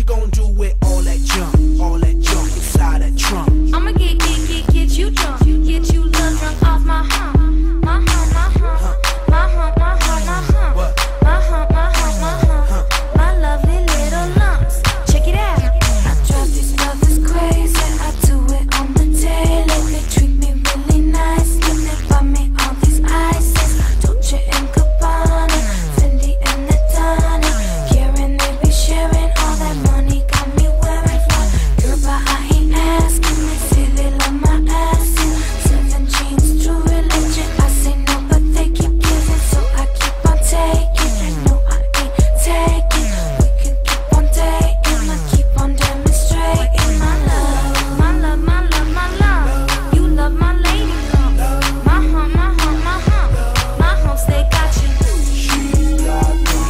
gon' do with all that junk inside that trunk? I'ma get you drunk, get you love drunk off my hump, my hump, my hump, my hump, my hump, my hump, What? my hump, my hump, my hump, my lovely little lumps. Check it out. I drive these brothers crazy. I do it on the daily. They treat me really nice. Then they buy me all these ices, Dolce and Gabbana, Fendi and the Donna. Karen, they be sharing all that money. Got me wearing fly. Girl, but I ain't asking. They say they love my ass. 7 jeans, true religion. I say no, but they keep giving, so I keep on taking. No, I ain't taking. We can keep on dating. I keep on demonstrating my love, my love, my love, my love. You love my lady love. My hump, my hump, my hump, my humps, they got you. She got me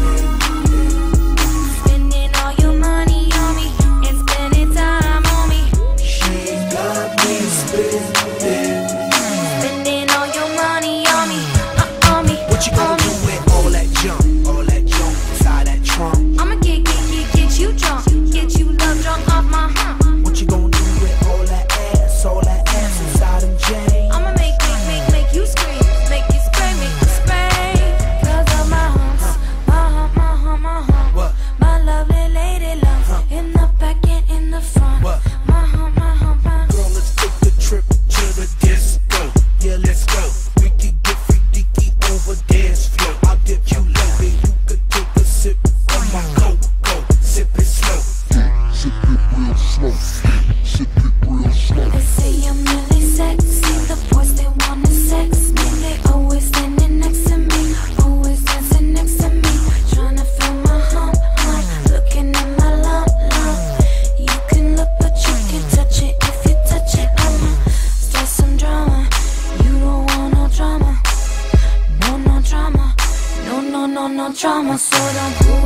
Spending all your money on me and spending time on me. She got me spending. Spending all your money on me, on me. What you gonna do with all that junk inside that trunk? I'ma get you drunk, get you love drunk off my hump. What you gonna do with all that ass inside them jeans? I'ma make you scream, make you spray, cause of my humps, my hump, my hump, my hump. What? My lovely lady love, in the back and in the front. What? My hump, my hump, my hump. Girl, let's take a trip to the disco. Yeah, let's go. We can get freaky over dance floor. I'll dip you low, and you could take a sip of my cocoa. Sip it slow. Sip it real slow. Sip it real slow. They say I'm really sexy. The boys, they wanna sex me. They always standing next to me, always dancing next to me, tryna feel my hump, looking at my lump. You can look, but you can't touch it. If you touch it, I'ma start some drama. You don't want no drama, no drama, no drama. So don't